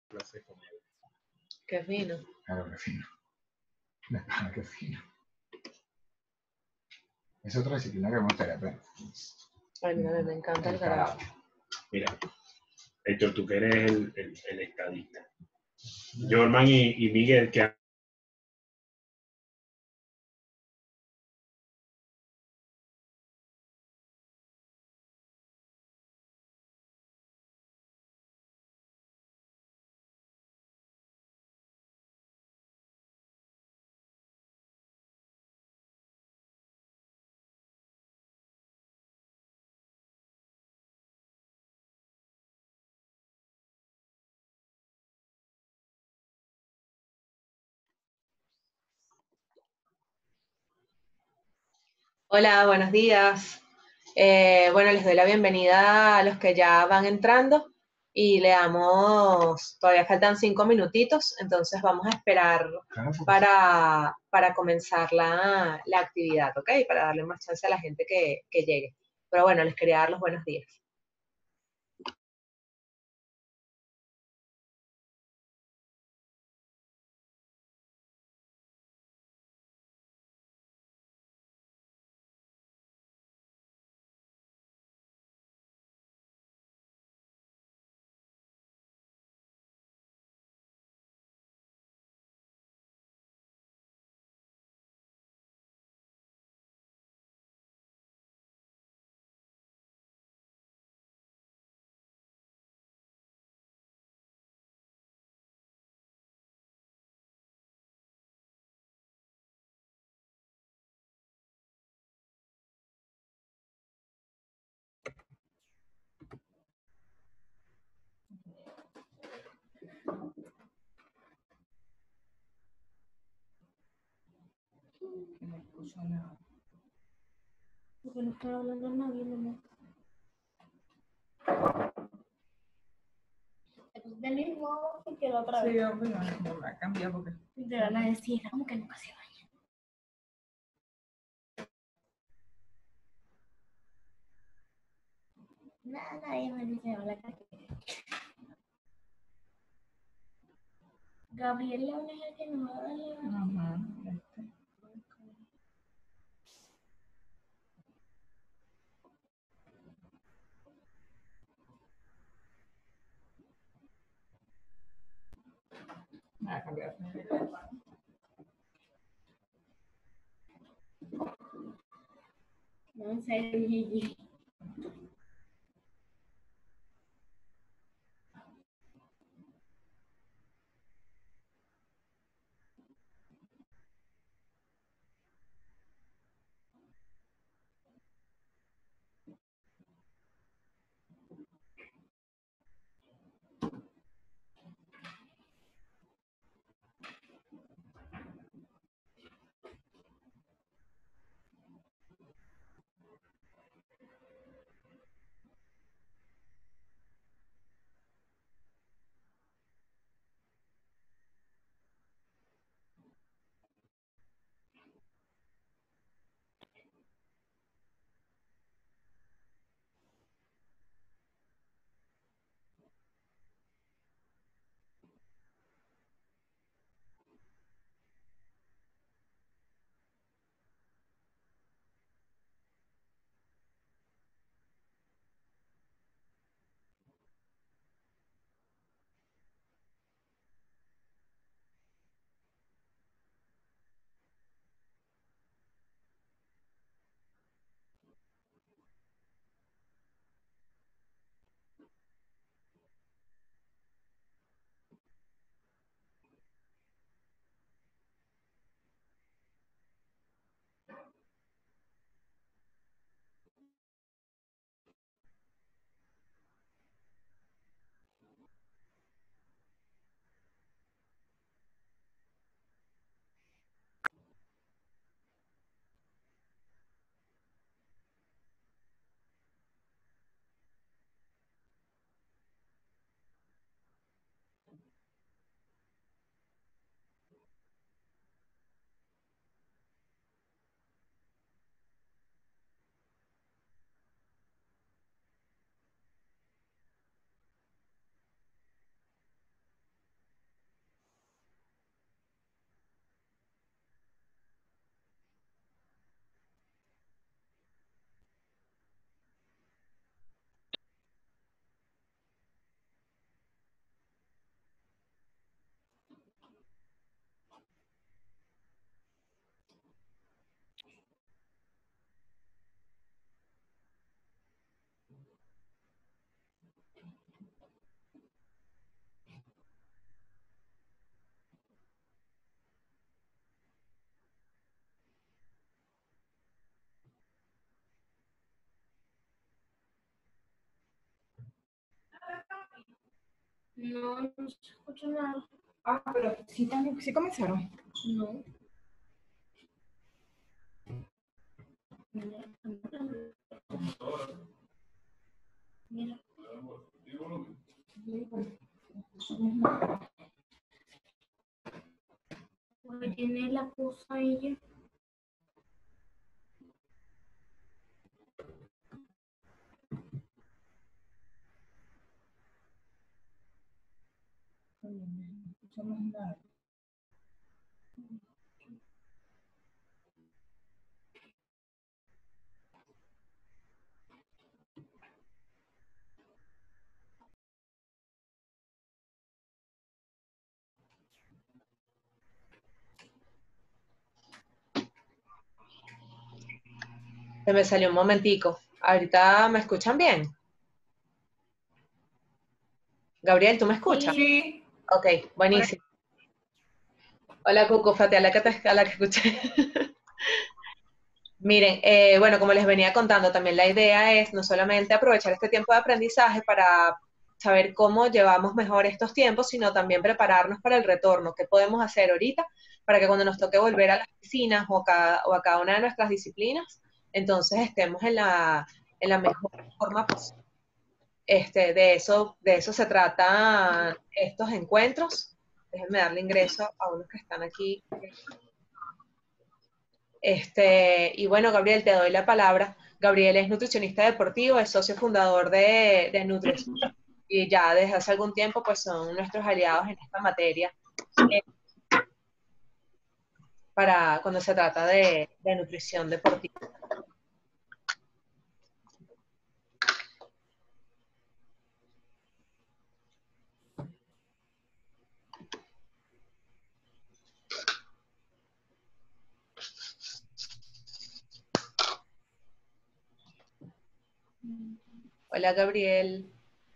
clase con él. Qué fino. Claro, qué fino. De pana, qué fino. Es otra disciplina que me gustaría aprender. A mí también me encanta el karate. Mira, Héctor, tú que eres el estadista. Jorman y Miguel, que Hola, buenos días. Bueno, les doy la bienvenida a los que ya van entrando y le damos, todavía faltan 5 minutitos, entonces vamos a esperar para comenzar la actividad, ¿ok? Para darle más chance a la gente que llegue. Pero bueno, les quería dar los buenos días. No escucho nada. Porque no está hablando nadie, no. Del mismo que la otra vez. Sí, obvio, no me ha cambiado porque... Te van a decir, como que nunca se vaya. Nada, nadie me dice hola, Gabriel León es el que nos va a dar la... Ajá, me ha cambiado. No, en serio, Gigi. No, no se escucha nada. Ah, pero sí, también, sí comenzaron. No. Mira, mira. Porque tiene la cosa ella. No escuchamos nada. Se me salió un momentico. Ahorita me escuchan bien. Gabriel, ¿tú me escuchas? Sí. Ok, buenísimo. Hola, Cucu, fue a la a la que escuché. Miren, bueno, como les venía contando, también la idea es no solamente aprovechar este tiempo de aprendizaje para saber cómo llevamos mejor estos tiempos, sino también prepararnos para el retorno, qué podemos hacer ahorita para que cuando nos toque volver a las piscinas o a cada una de nuestras disciplinas, entonces estemos en la mejor forma posible. De eso se trata estos encuentros. Déjenme darle ingreso a unos que están aquí. Y bueno, Gabriel, te doy la palabra. Gabriel es nutricionista deportivo, es socio fundador de Nutres y ya desde hace algún tiempo pues son nuestros aliados en esta materia eh, para cuando se trata de nutrición deportiva. Hola, Gabriel.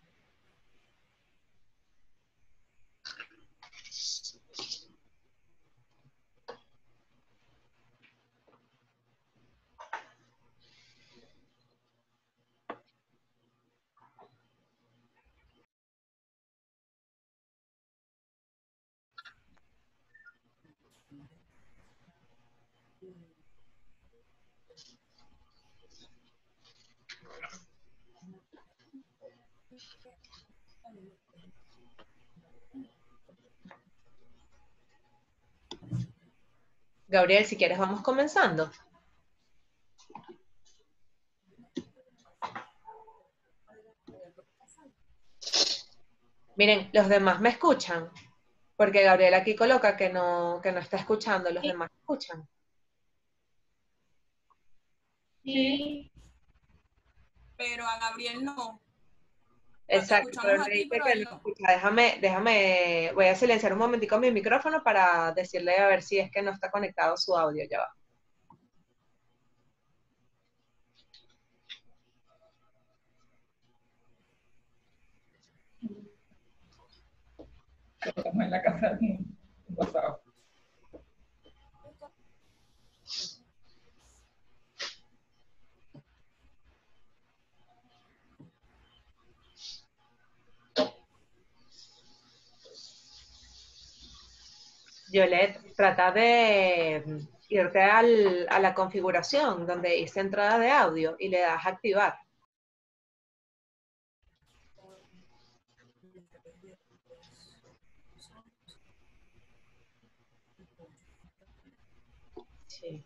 Gabriel, si quieres vamos comenzando. Miren, los demás me escuchan, porque Gabriel aquí coloca que no está escuchando, los demás escuchan. Sí. Pero a Gabriel no. Te Exacto, pero escuchamos él a me ti, dice pero que él no no. escucha. Voy a silenciar un momentico mi micrófono para decirle a ver si es que no está conectado su audio, ya va. Estamos en la casa de un pasado. Violet, trata de irte a la configuración donde dice entrada de audio y le das a activar. Sí.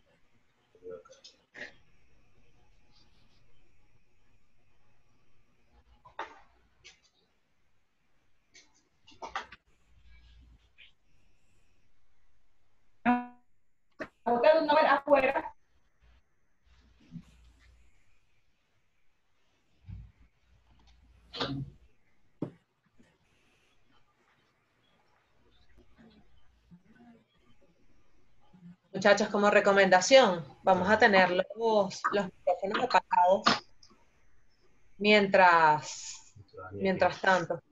Ahora no afuera. Muchachos, como recomendación, vamos a tener los micrófonos apagados mientras tanto.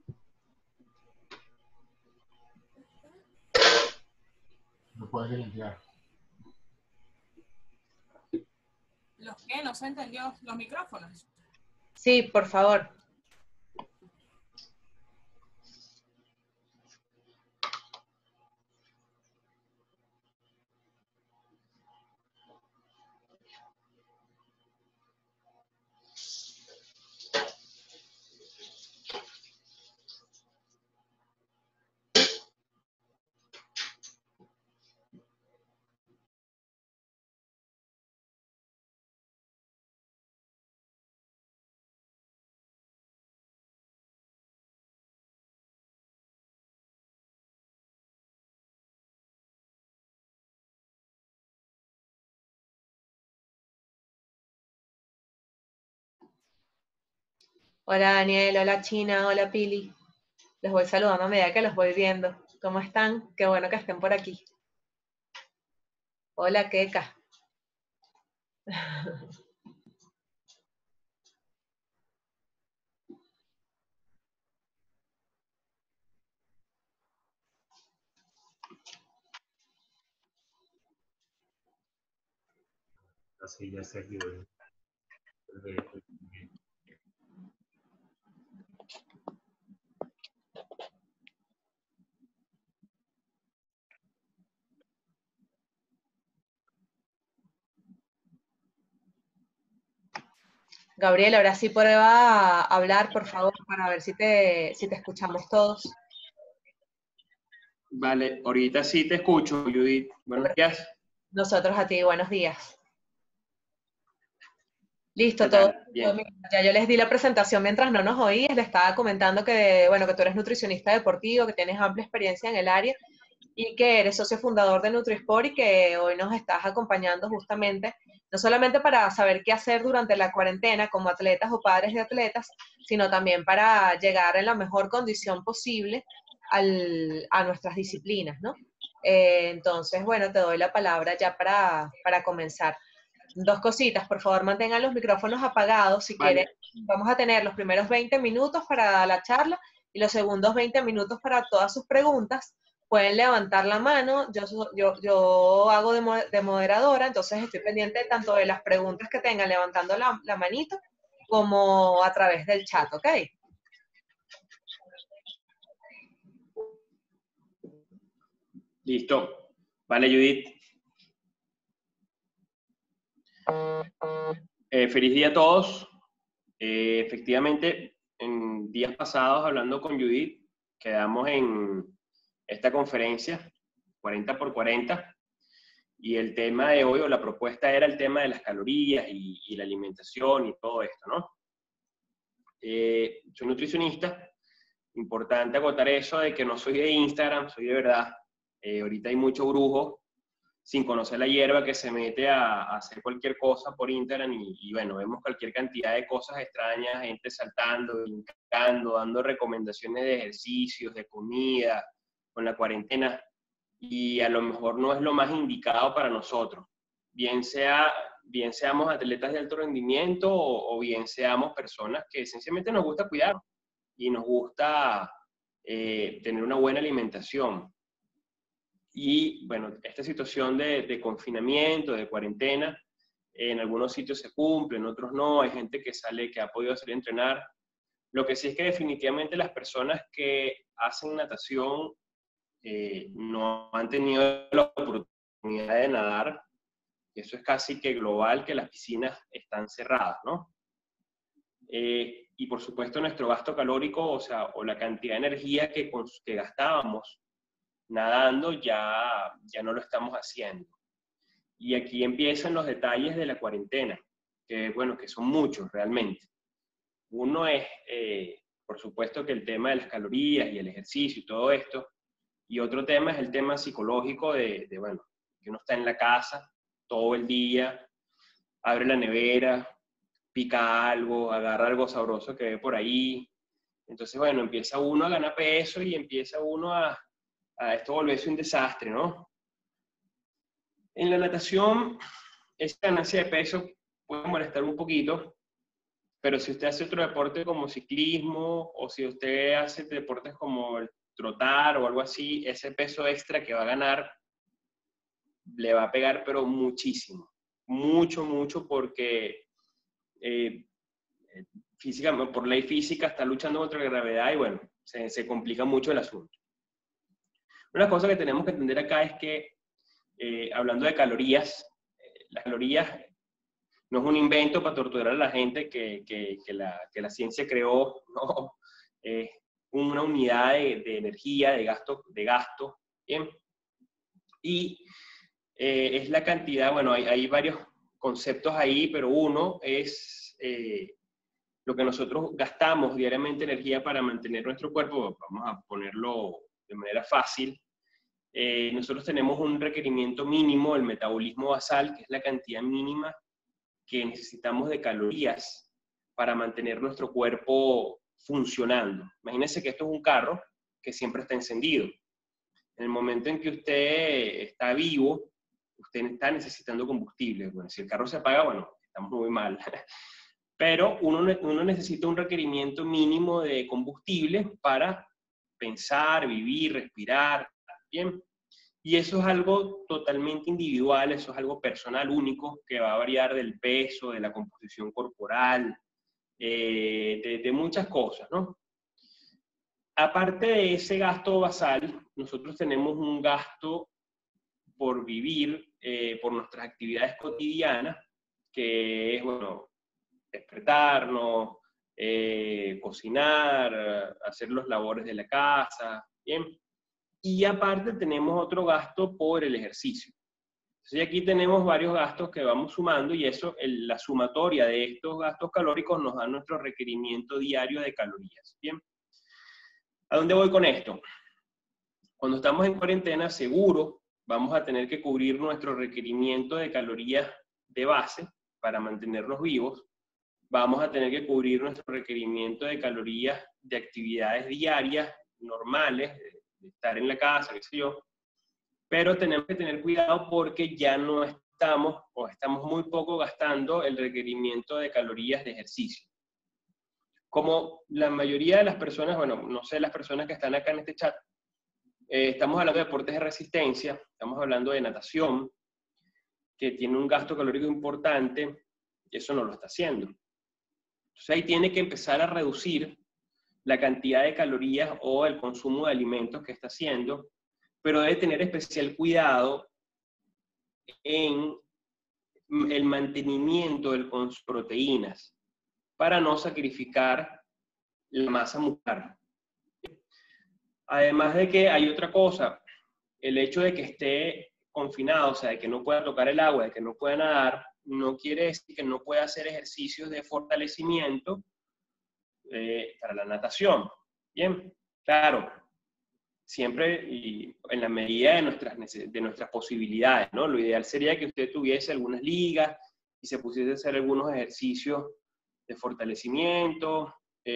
No puedes silenciar. ¿Los qué? No se entendió. Los micrófonos. Sí, por favor. Hola Daniel, hola China, hola Pili. Les voy saludando a medida que los voy viendo. ¿Cómo están? Qué bueno que estén por aquí. Hola Keka. Así ya se activó. Gabriel, ahora sí prueba a hablar, por favor, para ver si te escuchamos todos. Vale, ahorita sí te escucho, Judith. Buenos días. Nosotros a ti, buenos días. Listo, ¿Qué todo. tal? Bien. Ya yo les di la presentación mientras no nos oías, les estaba comentando que, bueno, que tú eres nutricionista deportivo, que tienes amplia experiencia en el área y que eres socio fundador de Nutrisport y que hoy nos estás acompañando justamente, no solamente para saber qué hacer durante la cuarentena como atletas o padres de atletas, sino también para llegar en la mejor condición posible a nuestras disciplinas, ¿no? Entonces, bueno, te doy la palabra ya para comenzar. Dos cositas, por favor, mantengan los micrófonos apagados si quieren. Vale, Vamos a tener los primeros 20 minutos para la charla y los segundos 20 minutos para todas sus preguntas. Pueden levantar la mano, yo hago de moderadora, entonces estoy pendiente tanto de las preguntas que tengan levantando la manito como a través del chat, ¿ok? listo. Vale, Judith. Feliz día a todos. Efectivamente, en días pasados, hablando con Judith, quedamos en esta conferencia, 40x40, y el tema de hoy, o la propuesta era el tema de las calorías y la alimentación y todo esto, ¿no? Soy nutricionista. Importante acotar eso de que no soy de Instagram, soy de verdad. Ahorita hay mucho brujo sin conocer la hierba que se mete a hacer cualquier cosa por Instagram y bueno, vemos cualquier cantidad de cosas extrañas, gente saltando, brincando, dando recomendaciones de ejercicios, de comida, con la cuarentena, y a lo mejor no es lo más indicado para nosotros. Bien seamos atletas de alto rendimiento o bien seamos personas que sencillamente nos gusta cuidar y nos gusta tener una buena alimentación. Y bueno, esta situación de confinamiento, de cuarentena, en algunos sitios se cumple, en otros no, hay gente que sale, que ha podido salir a entrenar. Lo que sí es que definitivamente las personas que hacen natación no han tenido la oportunidad de nadar, y eso es casi que global, que las piscinas están cerradas, ¿no? Y por supuesto nuestro gasto calórico, o sea, o la cantidad de energía que gastábamos nadando ya no lo estamos haciendo. Y aquí empiezan los detalles de la cuarentena, que bueno, que son muchos realmente. Uno es, por supuesto, que el tema de las calorías y el ejercicio y todo esto, y otro tema es el tema psicológico bueno, que uno está en la casa todo el día, abre la nevera, pica algo, agarra algo sabroso que ve por ahí. Entonces, bueno, empieza uno a ganar peso y empieza uno a esto volverse un desastre, ¿no? En la natación, esa ganancia de peso puede molestar un poquito, pero si usted hace otro deporte como ciclismo, o si usted hace deportes como el trotar o algo así, ese peso extra que va a ganar le va a pegar, pero muchísimo. Mucho, mucho, porque físicamente, por ley física está luchando contra la gravedad y bueno, se complica mucho el asunto. Una cosa que tenemos que entender acá es que, hablando de calorías, las calorías no es un invento para torturar a la gente que la ciencia creó, no, es una unidad de energía, de gasto, ¿bien? Y es la cantidad, bueno, hay varios conceptos ahí, pero uno es lo que nosotros gastamos diariamente energía para mantener nuestro cuerpo. Vamos a ponerlo de manera fácil. Nosotros tenemos un requerimiento mínimo, el metabolismo basal, que es la cantidad mínima que necesitamos de calorías para mantener nuestro cuerpo funcionando. Imagínense que esto es un carro que siempre está encendido. En el momento en que usted está vivo, usted está necesitando combustible. Bueno, si el carro se apaga, bueno, estamos muy mal. Pero uno necesita un requerimiento mínimo de combustible para pensar, vivir, respirar, ¿bien? Y eso es algo totalmente individual, eso es algo personal, único, que va a variar del peso, de la composición corporal, de muchas cosas, ¿no? Aparte de ese gasto basal, nosotros tenemos un gasto por vivir, por nuestras actividades cotidianas, que es, bueno, despertarnos, cocinar, hacer los labores de la casa, ¿bien? Y aparte tenemos otro gasto por el ejercicio. Entonces aquí tenemos varios gastos que vamos sumando y eso, la sumatoria de estos gastos calóricos nos da nuestro requerimiento diario de calorías, ¿bien? ¿A dónde voy con esto? Cuando estamos en cuarentena, seguro vamos a tener que cubrir nuestro requerimiento de calorías de base para mantenernos vivos. Vamos a tener que cubrir nuestro requerimiento de calorías de actividades diarias, normales, de estar en la casa, qué sé yo. Pero tenemos que tener cuidado porque ya no estamos, o estamos muy poco gastando el requerimiento de calorías de ejercicio. Como la mayoría de las personas, bueno, no sé, las personas que están acá en este chat, estamos hablando de deportes de resistencia, estamos hablando de natación, que tiene un gasto calórico importante, y eso no lo está haciendo. Entonces ahí tiene que empezar a reducir la cantidad de calorías o el consumo de alimentos que está haciendo, pero debe tener especial cuidado en el mantenimiento de las proteínas para no sacrificar la masa muscular. Además de que hay otra cosa, el hecho de que esté confinado, o sea, de que no pueda tocar el agua, de que no pueda nadar, no quiere decir que no pueda hacer ejercicios de fortalecimiento para la natación. Bien, claro, siempre y en la medida de nuestras posibilidades, ¿no? Lo ideal sería que usted tuviese algunas ligas y se pusiese a hacer algunos ejercicios de fortalecimiento.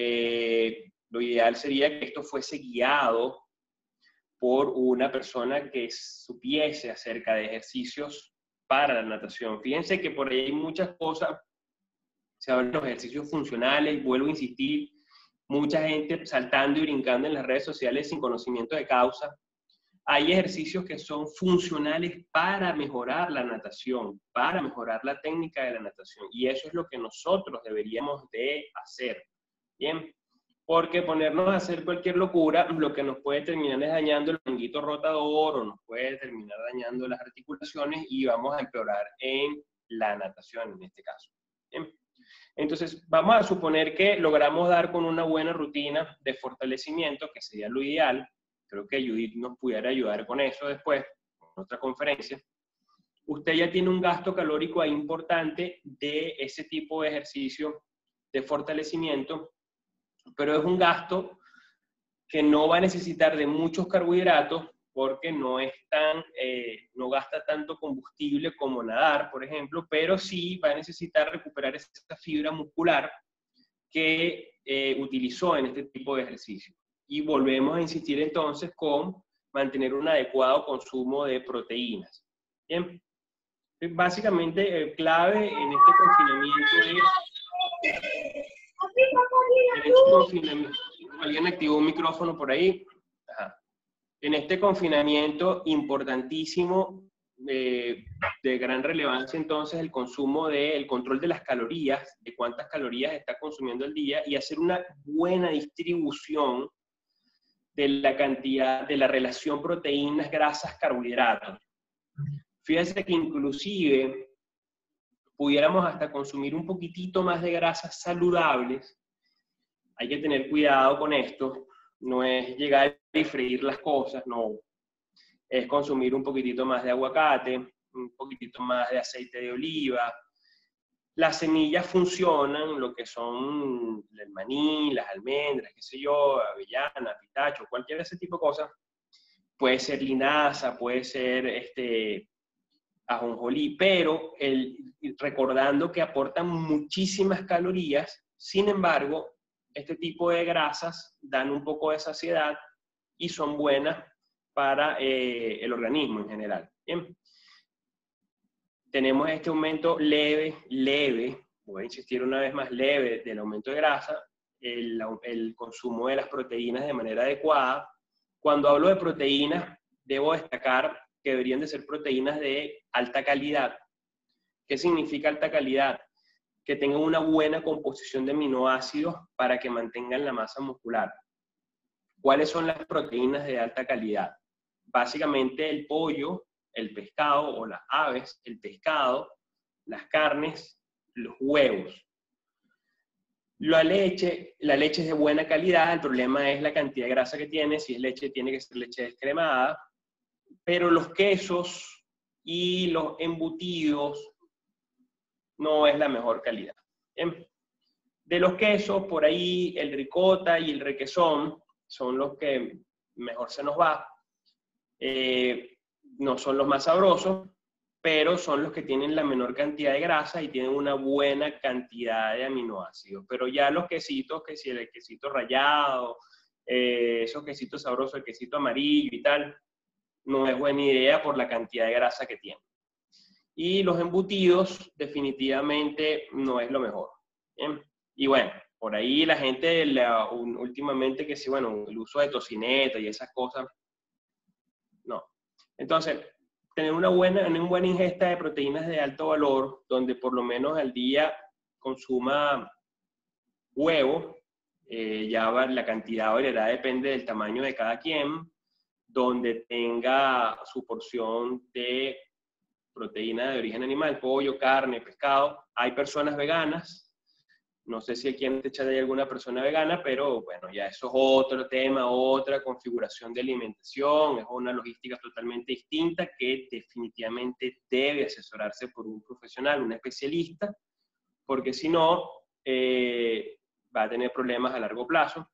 Lo ideal sería que esto fuese guiado por una persona que supiese acerca de ejercicios para la natación. Fíjense que por ahí hay muchas cosas, se hablan de los ejercicios funcionales, vuelvo a insistir, mucha gente saltando y brincando en las redes sociales sin conocimiento de causa. Hay ejercicios que son funcionales para mejorar la natación, para mejorar la técnica de la natación, y eso es lo que nosotros deberíamos de hacer, ¿bien? Porque ponernos a hacer cualquier locura, lo que nos puede terminar es dañando el manguito rotador, o nos puede terminar dañando las articulaciones, y vamos a empeorar en la natación en este caso, ¿bien? Entonces, vamos a suponer que logramos dar con una buena rutina de fortalecimiento, que sería lo ideal. Creo que Judith nos pudiera ayudar con eso después, en otra conferencia. Usted ya tiene un gasto calórico ahí importante de ese tipo de ejercicio de fortalecimiento, pero es un gasto que no va a necesitar de muchos carbohidratos porque no gasta tanto combustible como nadar, por ejemplo, pero sí va a necesitar recuperar esa fibra muscular que utilizó en este tipo de ejercicio. Y volvemos a insistir entonces con mantener un adecuado consumo de proteínas. Bien, básicamente clave en este confinamiento ¿alguien activó un micrófono por ahí? Ajá. En este confinamiento importantísimo, de gran relevancia entonces, el control de las calorías, de cuántas calorías está consumiendo al día, y hacer una buena distribución de la cantidad, de la relación proteínas, grasas, carbohidratos. Fíjense que inclusive pudiéramos hasta consumir un poquitito más de grasas saludables. Hay que tener cuidado con esto. No es llegar y freír las cosas, no. Es consumir un poquitito más de aguacate, un poquitito más de aceite de oliva. Las semillas funcionan, lo que son el maní, las almendras, qué sé yo, avellana, pitacho, cualquier ese tipo de cosas. Puede ser linaza, puede ser ajonjolí, pero recordando que aportan muchísimas calorías Sin embargo, este tipo de grasas dan un poco de saciedad y son buenas para el organismo en general. Bien. Tenemos este aumento leve, voy a insistir una vez más, leve del aumento de grasa, el consumo de las proteínas de manera adecuada. Cuando hablo de proteínas, debo destacar que deberían de ser proteínas de alta calidad. ¿Qué significa alta calidad? Que tengan una buena composición de aminoácidos para que mantengan la masa muscular. ¿Cuáles son las proteínas de alta calidad? Básicamente el pollo, el pescado o las aves, el pescado, las carnes, los huevos. La leche es de buena calidad, el problema es la cantidad de grasa que tiene. Si es leche, tiene que ser leche descremada. Pero los quesos y los embutidos no es la mejor calidad. Bien. De los quesos, por ahí el ricota y el requesón son los que mejor se nos va. No son los más sabrosos, pero son los que tienen la menor cantidad de grasa y tienen una buena cantidad de aminoácidos. Pero ya los quesitos, que si el quesito rallado, esos quesitos sabrosos, el quesito amarillo y tal, no es buena idea por la cantidad de grasa que tienen. Y los embutidos definitivamente no es lo mejor. ¿Bien? Y bueno, por ahí la gente últimamente que sí, bueno, el uso de tocineta y esas cosas, no. Entonces, tener una buena ingesta de proteínas de alto valor, donde por lo menos al día consuma huevo, ya la cantidad o variedad depende del tamaño de cada quien, donde tenga su porción de proteína de origen animal, pollo, carne, pescado. Hay personas veganas, no sé si aquí en este chat hay alguna persona vegana, pero bueno, ya eso es otro tema, otra configuración de alimentación, es una logística totalmente distinta que definitivamente debe asesorarse por un profesional, un especialista, porque si no, va a tener problemas a largo plazo.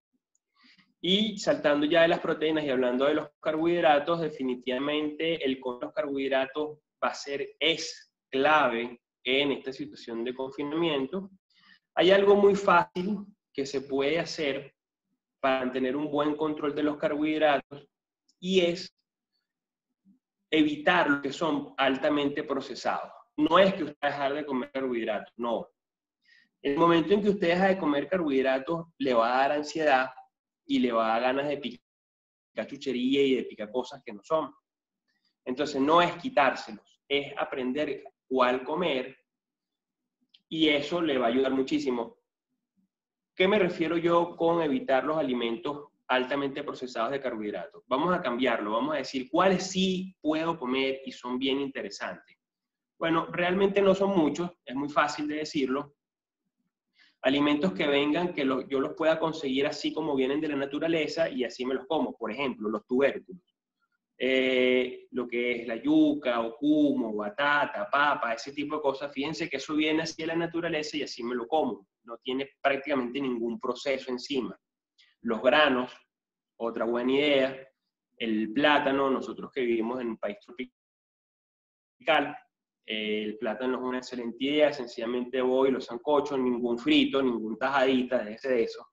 Y saltando ya de las proteínas y hablando de los carbohidratos, definitivamente el comer los carbohidratos es clave en esta situación de confinamiento. Hay algo muy fácil que se puede hacer para mantener un buen control de los carbohidratos y es evitar lo que son altamente procesados. No es que usted dejar de comer carbohidratos, no. En el momento en que usted deja de comer carbohidratos, le va a dar ansiedad y le va a dar ganas de picar chuchería y de picar cosas que no son. Entonces no es quitárselos, es aprender cuál comer y eso le va a ayudar muchísimo. ¿Qué me refiero yo con evitar los alimentos altamente procesados de carbohidratos? Vamos a cambiarlo, vamos a decir cuáles sí puedo comer y son bien interesantes. Bueno, realmente no son muchos, es muy fácil de decirlo. Alimentos que vengan, que yo los pueda conseguir así como vienen de la naturaleza y así me los como. Por ejemplo, los tubérculos. Lo que es la yuca, ocumo, batata, papa, ese tipo de cosas. Fíjense que eso viene así de la naturaleza y así me lo como. No tiene prácticamente ningún proceso encima. Los granos, otra buena idea. El plátano, nosotros que vivimos en un país tropical, el plátano es una excelente idea, sencillamente voy, lo sancocho, ningún frito, ningún tajadita, déjese de eso.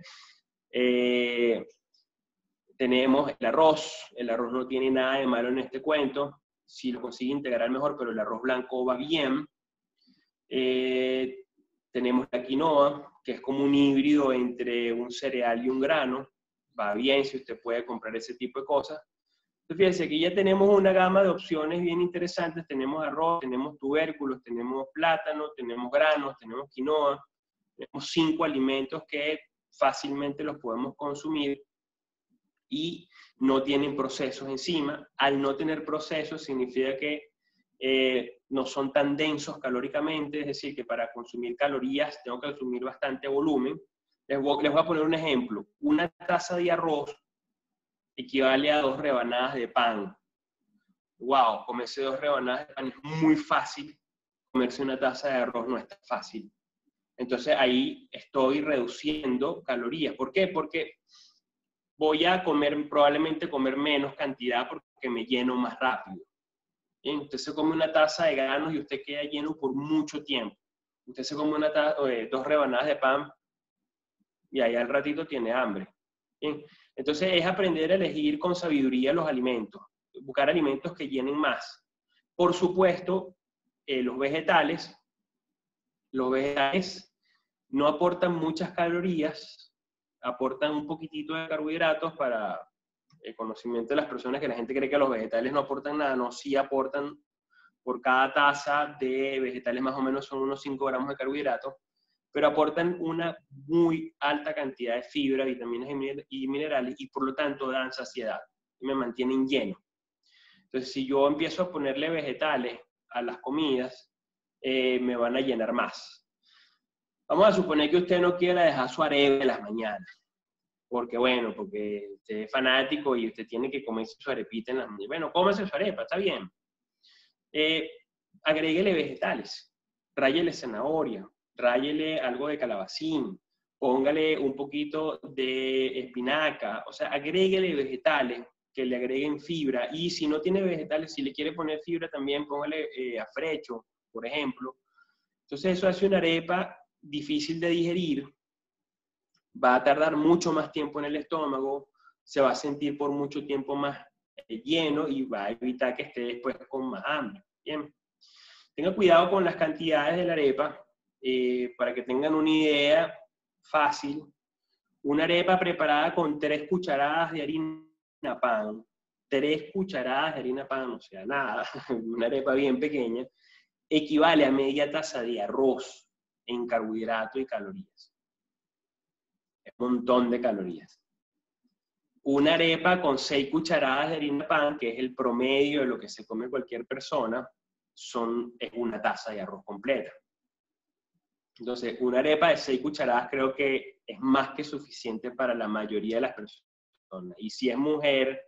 Tenemos el arroz no tiene nada de malo en este cuento, si lo consigue integrar mejor, pero el arroz blanco va bien. Tenemos la quinoa, que es como un híbrido entre un cereal y un grano, va bien si usted puede comprar ese tipo de cosas. Entonces, fíjense, aquí ya tenemos una gama de opciones bien interesantes. Tenemos arroz, tenemos tubérculos, tenemos plátano, tenemos granos, tenemos quinoa. Tenemos 5 alimentos que fácilmente los podemos consumir y no tienen procesos encima. Al no tener procesos significa que no son tan densos calóricamente, es decir, que para consumir calorías tengo que consumir bastante volumen. Les voy a poner un ejemplo. Una taza de arroz equivale a 2 rebanadas de pan. Wow, comerse 2 rebanadas de pan es muy fácil. Comerse una taza de arroz no es tan fácil. Entonces ahí estoy reduciendo calorías. ¿Por qué? Porque voy a probablemente comer menos cantidad porque me lleno más rápido. Bien, usted se come una taza de granos y usted queda lleno por mucho tiempo. Usted se come dos rebanadas de pan y ahí al ratito tiene hambre. Bien. Entonces es aprender a elegir con sabiduría los alimentos, buscar alimentos que llenen más. Por supuesto, los vegetales no aportan muchas calorías, aportan un poquitito de carbohidratos para el conocimiento de las personas, que la gente cree que los vegetales no aportan nada. No, sí aportan. Por cada taza de vegetales más o menos son unos 5 gramos de carbohidratos, pero aportan una muy alta cantidad de fibra, vitaminas y minerales, y por lo tanto dan saciedad y me mantienen lleno. Entonces, si yo empiezo a ponerle vegetales a las comidas, me van a llenar más. Vamos a suponer que usted no quiera dejar su arepa en las mañanas, porque usted es fanático y usted tiene que comerse su arepita en las mañanas. Bueno, cómese su arepa, está bien. Agréguele vegetales, ráyele zanahoria, ráyele algo de calabacín, póngale un poquito de espinaca, o sea, agréguele vegetales que le agreguen fibra, y si no tiene vegetales, si le quiere poner fibra también, póngale afrecho, por ejemplo. Entonces eso hace una arepa difícil de digerir, va a tardar mucho más tiempo en el estómago, se va a sentir por mucho tiempo más lleno y va a evitar que esté después con más hambre. Bien. Tenga cuidado con las cantidades de la arepa, para que tengan una idea fácil. Una arepa preparada con 3 cucharadas de harina pan, 3 cucharadas de harina pan, o sea, nada, una arepa bien pequeña, equivale a media taza de arroz en carbohidrato y calorías. Es un montón de calorías. Una arepa con 6 cucharadas de harina pan, que es el promedio de lo que se come cualquier persona, es una taza de arroz completa. Entonces, una arepa de 6 cucharadas creo que es más que suficiente para la mayoría de las personas. Y si es mujer,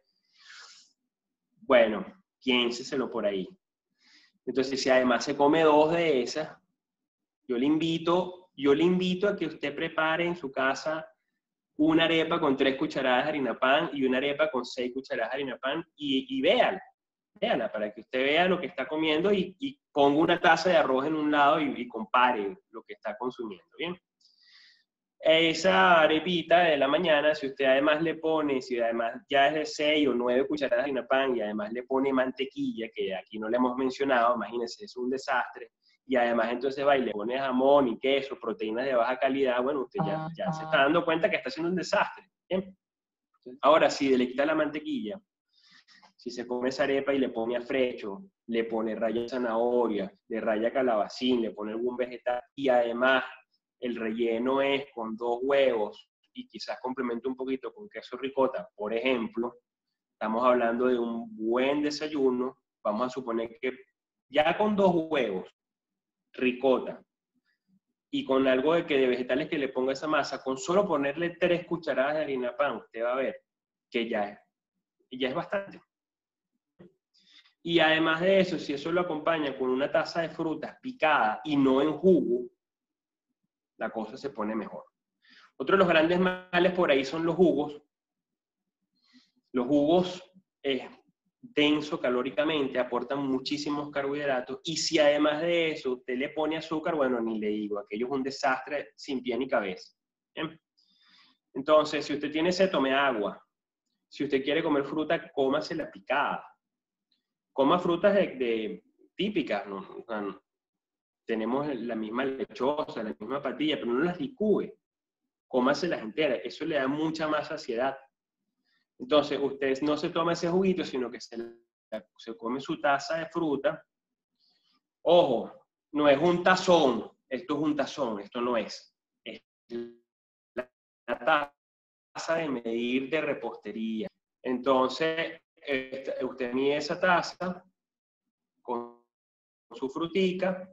bueno, piénseselo por ahí. Entonces, si además se come 2 de esas, yo le invito a que usted prepare en su casa una arepa con 3 cucharadas de harina pan y una arepa con 6 cucharadas de harina pan, y véala para que usted vea lo que está comiendo y ponga una taza de arroz en un lado y compare lo que está consumiendo, ¿bien? Esa arepita de la mañana, si usted además le pone, si además ya es de 6 o 9 cucharadas de harina pan y además le pone mantequilla, que aquí no le hemos mencionado, imagínense, es un desastre, y además entonces va y le pone jamón y queso, proteínas de baja calidad, bueno, usted ya se está dando cuenta que está haciendo un desastre, ¿bien? Ahora, si le quita la mantequilla, si se come esa arepa y le pone afrecho, le pone raya de zanahoria, le raya calabacín, le pone algún vegetal, y además el relleno es con 2 huevos y quizás complemento un poquito con queso ricota, por ejemplo, estamos hablando de un buen desayuno. Vamos a suponer que ya con 2 huevos, ricota, y con algo de vegetales que le ponga esa masa, con solo ponerle 3 cucharadas de harina pan, usted va a ver que ya es bastante. Y además de eso, si eso lo acompaña con una taza de frutas picada y no en jugo, la cosa se pone mejor. Otro de los grandes males por ahí son los jugos. Los jugos es denso calóricamente, aportan muchísimos carbohidratos, y si además de eso usted le pone azúcar, bueno, ni le digo, aquello es un desastre sin pie ni cabeza. ¿Bien? Entonces, si usted tiene sed, tome agua. Si usted quiere comer fruta, cómasela picada. Coma frutas típicas, ¿no? O sea, tenemos la misma lechosa, la misma patilla, pero no las licúe. Cómaselas enteras, eso le da mucha más saciedad. Entonces, usted no se toma ese juguito, sino que se come su taza de fruta. Ojo, no es un tazón, esto es un tazón, esto no es. Es la taza de medir de repostería. Entonces, usted mide esa taza con su frutica,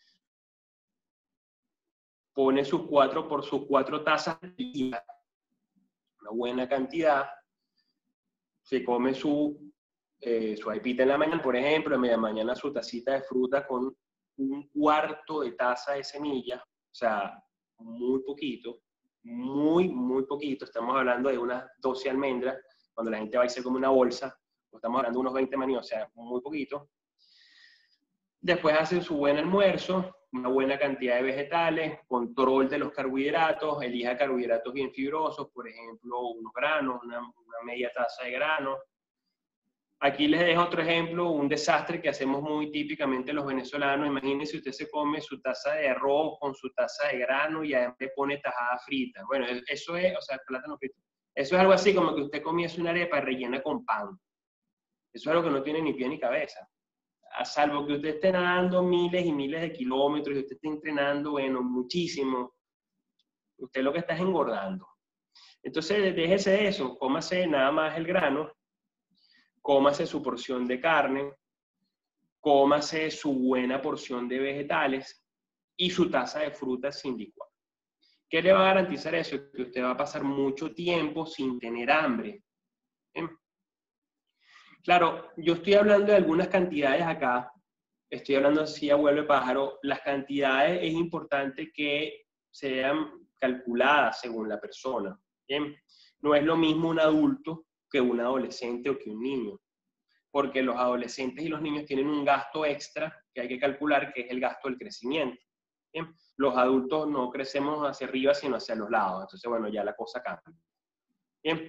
pone sus 4 tazas, una buena cantidad, se come su arepita en la mañana, por ejemplo, en media mañana su tacita de fruta con 1/4 de taza de semillas, o sea, muy poquito, muy poquito, estamos hablando de unas 12 almendras, cuando la gente va y se come una bolsa, estamos hablando de unos 20 maní, o sea, muy poquito. Después hace su buen almuerzo, una buena cantidad de vegetales, control de los carbohidratos, elija carbohidratos bien fibrosos, por ejemplo, unos granos, una media taza de granos. Aquí les dejo otro ejemplo, un desastre que hacemos muy típicamente los venezolanos. Imagínense, usted se come su taza de arroz con su taza de grano y además le pone tajada frita. Bueno, eso es, o sea, plátano frito. Eso es algo así como que usted comiese una arepa rellena con pan. Eso es algo que no tiene ni pie ni cabeza. A salvo que usted esté nadando miles y miles de kilómetros y usted esté entrenando, bueno, muchísimo. Usted lo que está es engordando. Entonces, déjese de eso, cómase nada más el grano, cómase su porción de carne, cómase su buena porción de vegetales y su taza de frutas sin licuar. ¿Qué le va a garantizar eso? Que usted va a pasar mucho tiempo sin tener hambre. ¿Bien? Claro, yo estoy hablando de algunas cantidades acá, estoy hablando así a vuelo de pájaro. Las cantidades es importante que sean calculadas según la persona. ¿Bien? No es lo mismo un adulto que un adolescente o que un niño, porque los adolescentes y los niños tienen un gasto extra que hay que calcular, que es el gasto del crecimiento. ¿Bien? Los adultos no crecemos hacia arriba, sino hacia los lados. Entonces, bueno, ya la cosa cambia. Bien.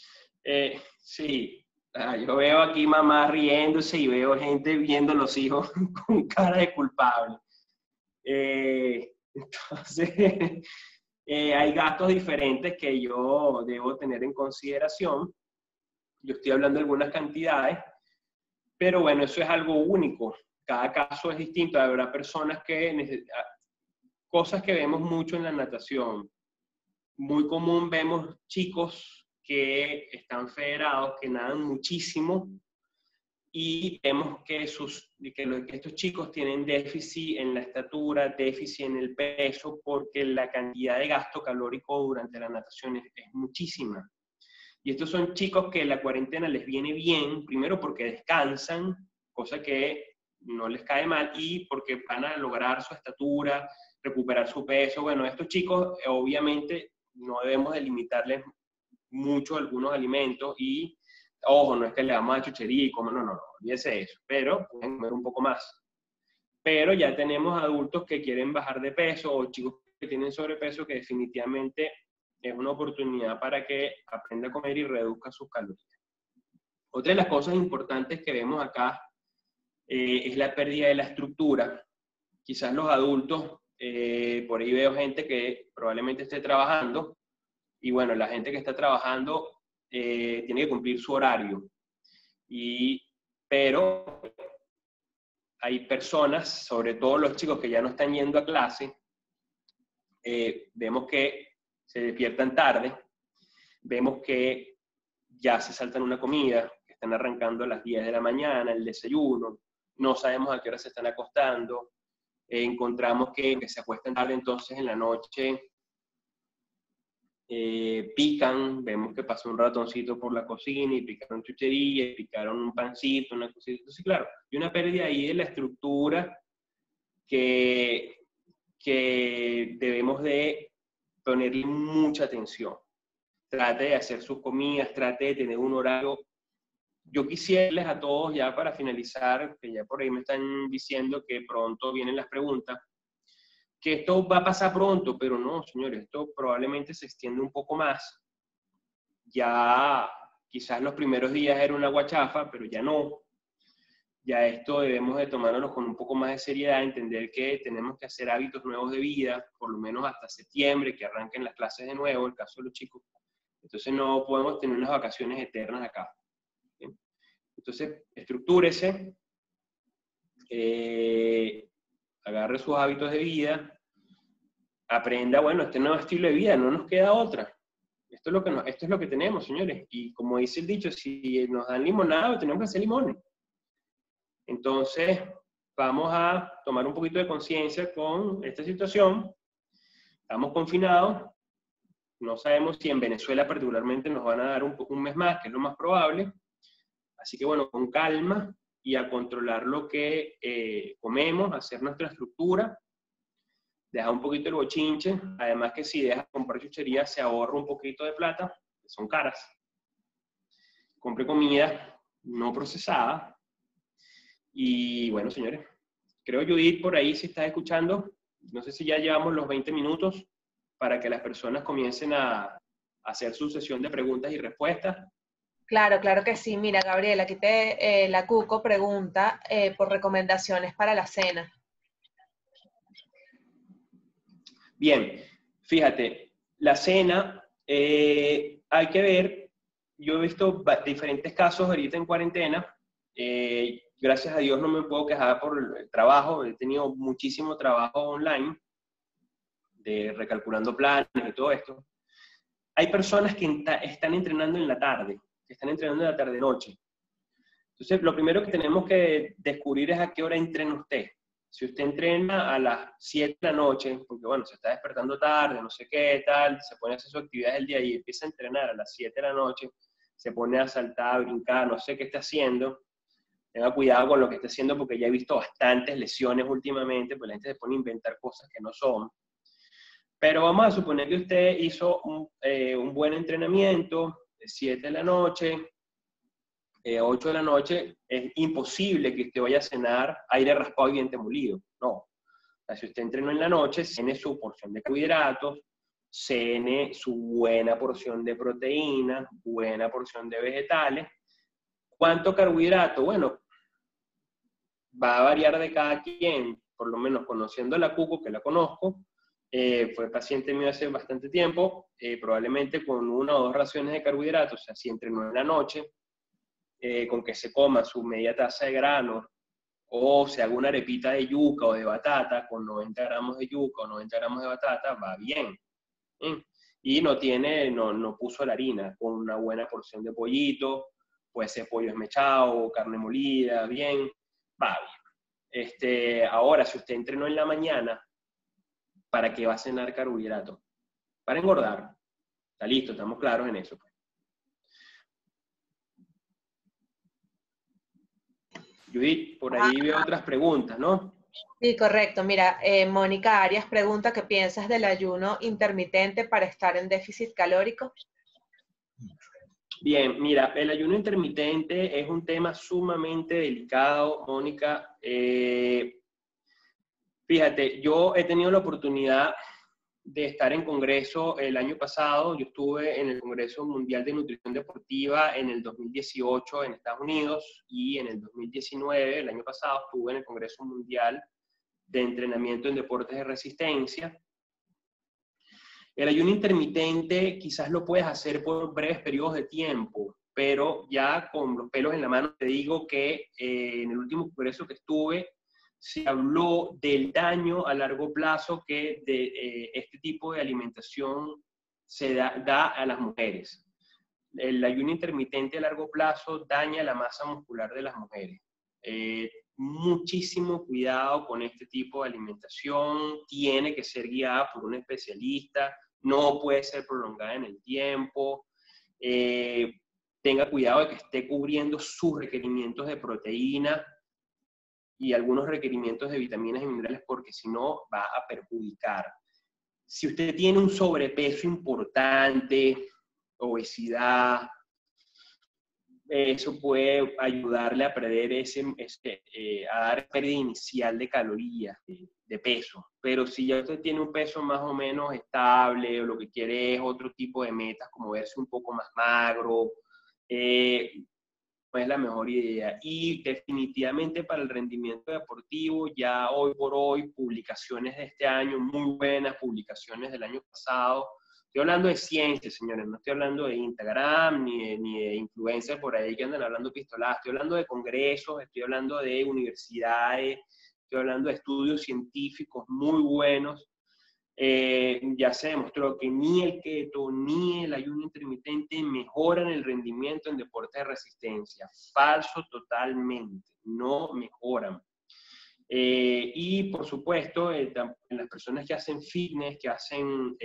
Sí. Yo veo aquí mamás riéndose y veo gente viendo los hijos con cara de culpable. Entonces, hay gastos diferentes que yo debo tener en consideración. Yo estoy hablando de algunas cantidades, pero bueno, eso es algo único. Cada caso es distinto. Habrá personas que necesitan cosas que vemos mucho en la natación. Muy común vemos chicos que están federados, que nadan muchísimo, y vemos que estos chicos tienen déficit en la estatura, déficit en el peso, porque la cantidad de gasto calórico durante la natación es muchísima. Y estos son chicos que la cuarentena les viene bien, primero porque descansan, cosa que no les cae mal, y porque van a lograr su estatura, recuperar su peso. Bueno, estos chicos obviamente no debemos de limitarles mucho algunos alimentos y, ojo, no es que le damos a chuchería y como, no, olvídese de eso, pero pueden comer un poco más. Pero ya tenemos adultos que quieren bajar de peso o chicos que tienen sobrepeso, que definitivamente es una oportunidad para que aprenda a comer y reduzca sus calorías. Otra de las cosas importantes que vemos acá es la pérdida de la estructura. Quizás los adultos, por ahí veo gente que probablemente esté trabajando, y bueno, la gente que está trabajando tiene que cumplir su horario. Pero hay personas, sobre todo los chicos que ya no están yendo a clase, vemos que se despiertan tarde, vemos que ya se saltan una comida, que están arrancando a las 10 de la mañana, el desayuno, no sabemos a qué hora se están acostando, encontramos que se acuestan tarde, entonces en la noche pican, vemos que pasó un ratoncito por la cocina y picaron chuchería, y picaron un pancito, una cosita. Entonces, claro, hay una pérdida ahí de la estructura que debemos de ponerle mucha atención. Trate de hacer sus comidas, trate de tener un horario. Yo quisiera a todos, ya para finalizar, que ya por ahí me están diciendo que pronto vienen las preguntas, que esto va a pasar pronto, pero no, señores, esto probablemente se extiende un poco más. Ya quizás los primeros días era una guachafa, pero ya no. Ya esto debemos de tomárnoslo con un poco más de seriedad, entender que tenemos que hacer hábitos nuevos de vida, por lo menos hasta septiembre, que arranquen las clases de nuevo, el caso de los chicos. Entonces no podemos tener unas vacaciones eternas acá. ¿Bien? Entonces, estructúrese, agarre sus hábitos de vida, aprenda, bueno, este nuevo estilo de vida, no nos queda otra. Esto es lo que tenemos, señores. Y como dice el dicho, si nos dan limonada, tenemos que hacer limones. Entonces, vamos a tomar un poquito de conciencia con esta situación. Estamos confinados. No sabemos si en Venezuela particularmente nos van a dar un mes más, que es lo más probable. Así que bueno, con calma y a controlar lo que comemos, hacer nuestra estructura, dejar un poquito el bochinche. Además que si dejas comprar chuchería, se ahorra un poquito de plata, que son caras. Compre comida no procesada. Y bueno, señores, Creo, Judith, por ahí si estás escuchando, no sé si ya llevamos los 20 minutos para que las personas comiencen a hacer su sesión de preguntas y respuestas. Claro, claro que sí. Mira, Gabriela, aquí la Cuco pregunta por recomendaciones para la cena. Bien, fíjate, la cena, hay que ver, yo he visto diferentes casos ahorita en cuarentena, gracias a Dios no me puedo quejar por el trabajo, he tenido muchísimo trabajo online, de recalculando planes y todo esto. Hay personas que están entrenando en la tarde, que están entrenando en la tarde-noche. Entonces, lo primero que tenemos que descubrir es a qué hora entrena usted. Si usted entrena a las 7 de la noche, porque bueno, se está despertando tarde, no sé qué, tal, se pone a hacer sus actividades del día y empieza a entrenar a las 7 de la noche, se pone a saltar, a brincar, no sé qué está haciendo, tenga cuidado con lo que está haciendo porque ya he visto bastantes lesiones últimamente, pues la gente se pone a inventar cosas que no son. Pero vamos a suponer que usted hizo un buen entrenamiento de 7 de la noche, 8 de la noche, es imposible que usted vaya a cenar aire raspado y diente molido. No. O sea, si usted entrenó en la noche, cene su porción de carbohidratos, cene su buena porción de proteínas, buena porción de vegetales. ¿Cuánto carbohidrato? Bueno, va a variar de cada quien, por lo menos conociendo a la Cuco, que la conozco, fue paciente mío hace bastante tiempo, probablemente con 1 o 2 raciones de carbohidratos, o sea, si entrenó en la noche, con que se coma su media taza de grano, o se haga una arepita de yuca o de batata, con 90 gramos de yuca o 90 gramos de batata, va bien. Y no puso la harina, con una buena porción de pollito, puede ser pollo esmechado, carne molida, bien, va bien. Ahora, si usted entrenó en la mañana, ¿para qué va a cenar carbohidratos? Para engordar. Está listo, estamos claros en eso. Judith, por ahí veo otras preguntas, ¿no? Sí, correcto. Mira, Mónica Arias pregunta qué piensas del ayuno intermitente para estar en déficit calórico. Bien, mira, el ayuno intermitente es un tema sumamente delicado, Mónica. Fíjate, yo he tenido la oportunidad de estar en congreso el año pasado. Yo estuve en el Congreso Mundial de Nutrición Deportiva en el 2018 en Estados Unidos y en el 2019, el año pasado, estuve en el Congreso Mundial de Entrenamiento en Deportes de Resistencia. El ayuno intermitente quizás lo puedes hacer por breves periodos de tiempo, pero ya con los pelos en la mano te digo que en el último congreso que estuve, se habló del daño a largo plazo que de este tipo de alimentación se da a las mujeres. El ayuno intermitente a largo plazo daña la masa muscular de las mujeres. Muchísimo cuidado con este tipo de alimentación, tiene que ser guiada por un especialista, no puede ser prolongada en el tiempo. Tenga cuidado de que esté cubriendo sus requerimientos de proteína y algunos requerimientos de vitaminas y minerales, porque si no va a perjudicar. Si usted tiene un sobrepeso importante, obesidad, eso puede ayudarle a perder a dar pérdida inicial de calorías, de peso. Pero si ya usted tiene un peso más o menos estable, o lo que quiere es otro tipo de metas, como verse un poco más magro, no es la mejor idea. Y definitivamente para el rendimiento deportivo, ya hoy por hoy, publicaciones de este año, muy buenas publicaciones del año pasado. Estoy hablando de ciencia, señores, no estoy hablando de Instagram, ni de influencers por ahí que andan hablando pistoladas. Estoy hablando de congresos, estoy hablando de universidades, estoy hablando de estudios científicos muy buenos. Ya se demostró que ni el keto ni el ayuno intermitente mejoran el rendimiento en deportes de resistencia. Falso totalmente, no mejoran. Y por supuesto, en las personas que hacen fitness, que hacen...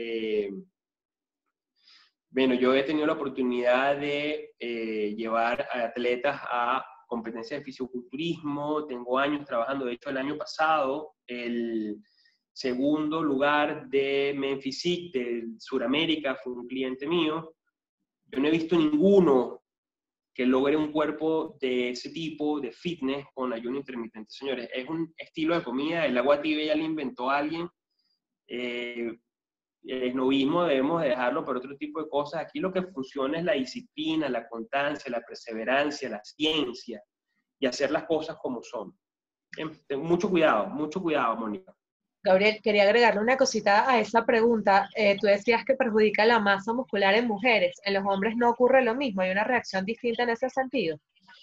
bueno, yo he tenido la oportunidad de llevar a atletas a competencias de fisiculturismo, tengo años trabajando, de hecho el año pasado, el segundo lugar de Menphysique de Sudamérica fue un cliente mío. Yo no he visto ninguno que logre un cuerpo de ese tipo, de fitness, con ayuno intermitente. Señores, es un estilo de comida, el agua tibia ya la inventó alguien, el esnovismo debemos dejarlo por otro tipo de cosas. Aquí lo que funciona es la disciplina, la constancia, la perseverancia, la ciencia, y hacer las cosas como son. Ten mucho cuidado, Mónica. Gabriel, quería agregarle una cosita a esa pregunta. Tú decías que perjudica la masa muscular en mujeres. ¿En los hombres no ocurre lo mismo? ¿Hay una reacción distinta en ese sentido?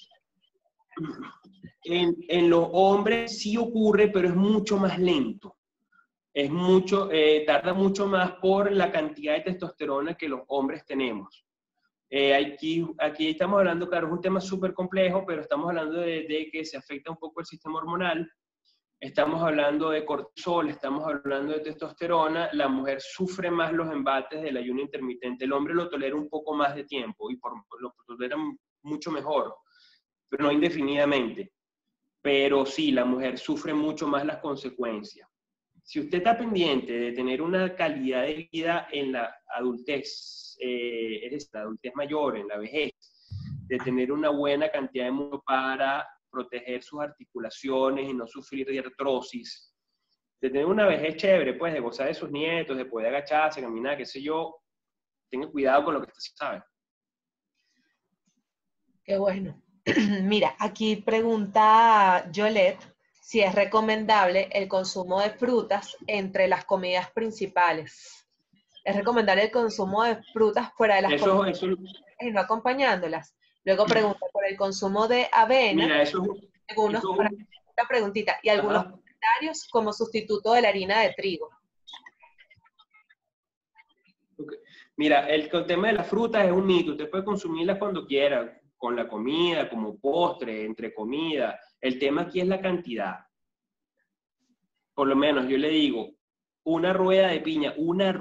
En los hombres sí ocurre, pero es mucho más lento. Tarda mucho más por la cantidad de testosterona que los hombres tenemos. Aquí estamos hablando, claro, es un tema súper complejo, pero estamos hablando de que se afecta un poco el sistema hormonal. Estamos hablando de cortisol, estamos hablando de testosterona. La mujer sufre más los embates del ayuno intermitente. El hombre lo tolera un poco más de tiempo y lo tolera mucho mejor, pero no indefinidamente. Pero sí, la mujer sufre mucho más las consecuencias. Si usted está pendiente de tener una calidad de vida en la adultez, es decir, la adultez mayor, en la vejez, de tener una buena cantidad de músculo para proteger sus articulaciones y no sufrir de artrosis, de tener una vejez chévere, pues, de gozar de sus nietos, de poder agacharse, caminar, qué sé yo, tenga cuidado con lo que usted sabe. Qué bueno. Mira, aquí pregunta Yolet si es recomendable el consumo de frutas entre las comidas principales. ¿Es recomendable el consumo de frutas fuera de las comidas y no acompañándolas? Luego pregunta por el consumo de avena. Mira, una preguntita. Y algunos comentarios como sustituto de la harina de trigo. Okay. Mira, el tema de las frutas es un mito. Usted puede consumirlas cuando quiera, con la comida, como postre, entre comida. El tema aquí es la cantidad. Por lo menos yo le digo, una rueda de piña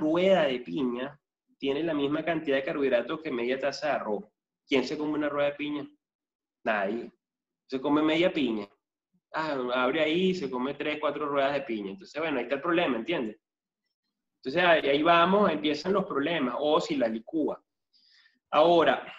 tiene la misma cantidad de carbohidratos que media taza de arroz. ¿Quién se come una rueda de piña? Nadie. Se come media piña. Abre ahí, se come 3, 4 ruedas de piña. Entonces, bueno, ahí está el problema, ¿entiendes? Entonces, ahí vamos, empiezan los problemas. O si la licúa. Ahora,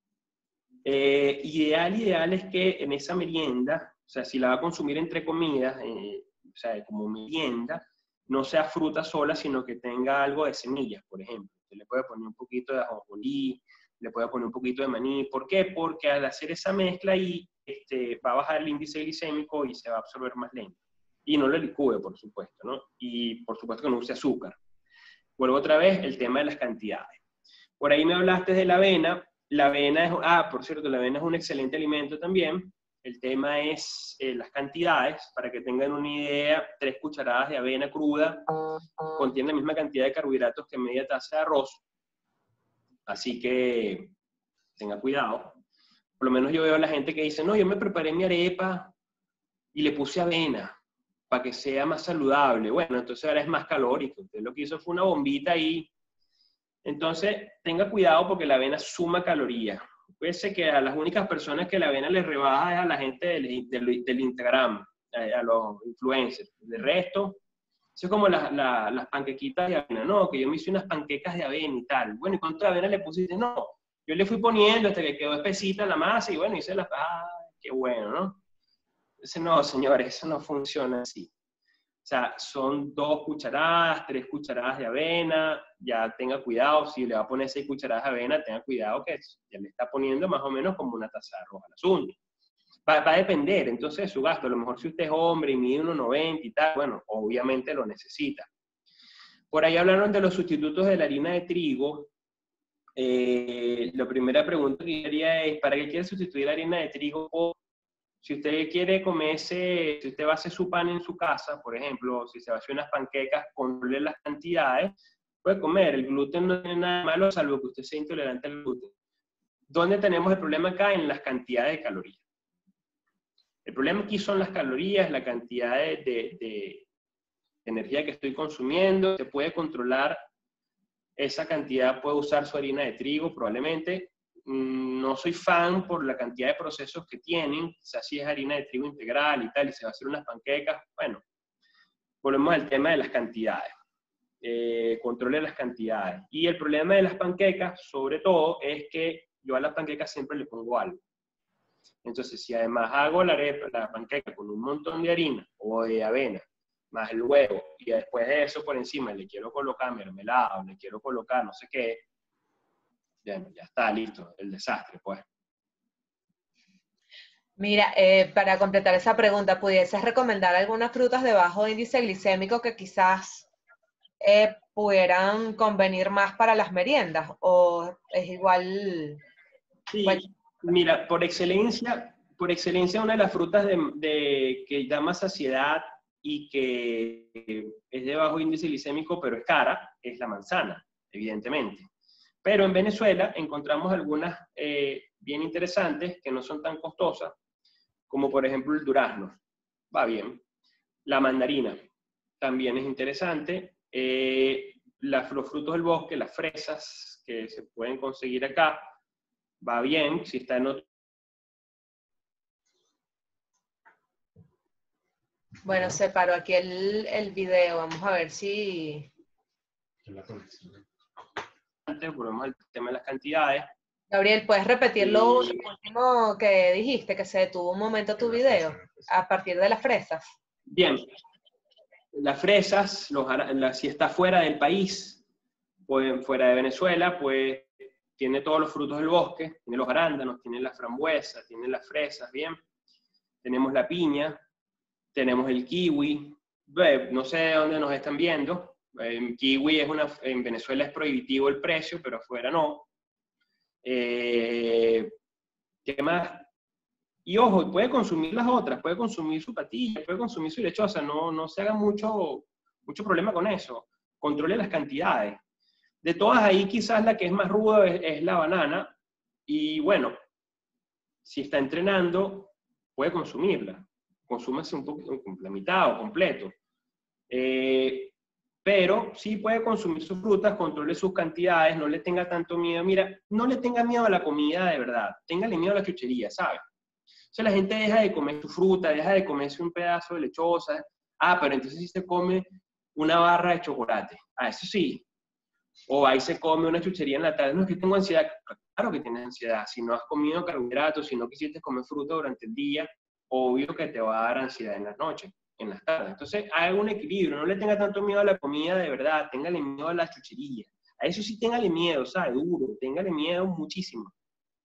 ideal es que en esa merienda, o sea, si la va a consumir entre comidas, o sea, como merienda, no sea fruta sola, sino que tenga algo de semillas, por ejemplo. Usted le puede poner un poquito de ajonjolí, le puede poner un poquito de maní. ¿Por qué? Porque al hacer esa mezcla ahí, va a bajar el índice glicémico y se va a absorber más lento. Y no lo licúe, por supuesto, ¿no? Y por supuesto que no use azúcar. Vuelvo otra vez, el tema de las cantidades. Por ahí me hablaste de la avena. La avena es, por cierto, la avena es un excelente alimento también. El tema es las cantidades. Para que tengan una idea, 3 cucharadas de avena cruda contienen la misma cantidad de carbohidratos que media taza de arroz. Así que tenga cuidado. Por lo menos yo veo a la gente que dice, no, yo me preparé mi arepa y le puse avena para que sea más saludable. Bueno, entonces ahora es más calórico. Usted lo que hizo fue una bombita ahí. Entonces, tenga cuidado porque la avena suma calorías. Fíjese que a las únicas personas que la avena les rebaja es a la gente del Instagram, a los influencers. De resto, eso es como las panquequitas de avena. No, que yo me hice unas panquecas de avena y tal. Bueno, ¿y cuánto de avena le pusiste? No, yo le fui poniendo hasta que quedó espesita la masa y bueno, hice las... qué bueno, ¿no? Entonces, no, señores, eso no funciona así. O sea, son 2 cucharadas, 3 cucharadas de avena. Ya tenga cuidado, si le va a poner 6 cucharadas de avena, tenga cuidado que ya le está poniendo más o menos como una taza de arroz al asunto. Va a depender entonces de su gasto. A lo mejor si usted es hombre y mide 1,90 y tal, bueno, obviamente lo necesita. Por ahí hablaron de los sustitutos de la harina de trigo. La primera pregunta que haría es, ¿para qué quiere sustituir la harina de trigo? Si usted quiere comerse, si usted va a hacer su pan en su casa, por ejemplo, si se va a hacer unas panquecas, controle las cantidades, puede comer. El gluten no tiene nada malo, salvo que usted sea intolerante al gluten. ¿Dónde tenemos el problema acá? En las cantidades de calorías. El problema aquí son las calorías, la cantidad de energía que estoy consumiendo. Se puede controlar esa cantidad, puede usar su harina de trigo probablemente. No soy fan por la cantidad de procesos que tienen, quizás si es harina de trigo integral y tal, y se va a hacer unas panquecas, bueno, volvemos al tema de las cantidades, controle las cantidades. Y el problema de las panquecas, sobre todo, es que yo a la panqueca siempre le pongo algo. Entonces, si además hago la panqueca con un montón de harina o de avena, más el huevo, y después de eso por encima le quiero colocar mermelada, o le quiero colocar no sé qué, ya está, listo, el desastre, pues. Mira, para completar esa pregunta, ¿pudieses recomendar algunas frutas de bajo índice glicémico que quizás pudieran convenir más para las meriendas? ¿O es igual? Sí, Bueno, mira, por excelencia una de las frutas que da más saciedad y que es de bajo índice glicémico, pero es cara, es la manzana, evidentemente. Pero en Venezuela encontramos algunas bien interesantes que no son tan costosas, como por ejemplo el durazno, va bien. La mandarina también es interesante. Los frutos del bosque, las fresas que se pueden conseguir acá, va bien. Si está en otro... bueno, se paró aquí el video. Vamos a ver si... Volvemos al tema de las cantidades. Gabriel, ¿puedes repetir lo último que dijiste? Que se detuvo un momento tu video a partir de las fresas. Bien. Las fresas, si está fuera del país, pues, fuera de Venezuela, pues tiene todos los frutos del bosque, tiene los arándanos, tiene las frambuesas, tiene las fresas, bien. Tenemos la piña, tenemos el kiwi, no sé de dónde nos están viendo. Kiwi en Venezuela es prohibitivo el precio, pero afuera no. ¿Qué más? Y ojo, puede consumir las otras, puede consumir su patilla, puede consumir su lechosa, no se haga mucho problema con eso. Controle las cantidades. De todas ahí, quizás la que es más ruda es la banana. Y bueno, si está entrenando, puede consumirla. Consúmase un poquito, la mitad o completo. Pero sí puede consumir sus frutas, controle sus cantidades, no le tenga tanto miedo. Mira, no le tenga miedo a la comida de verdad, téngale miedo a la chuchería, ¿sabes? O sea, la gente deja de comer su fruta, deja de comerse un pedazo de lechosa. Pero entonces sí se come una barra de chocolate. Eso sí. O ahí se come una chuchería en la tarde. No, es que tengo ansiedad. Claro que tienes ansiedad. Si no has comido carbohidratos, si no quisiste comer fruta durante el día, obvio que te va a dar ansiedad en las noches, en las tardes. Entonces, haga un equilibrio. No le tenga tanto miedo a la comida de verdad. Téngale miedo a la chuchería. A eso sí téngale miedo, ¿sabes? Duro. Téngale miedo muchísimo.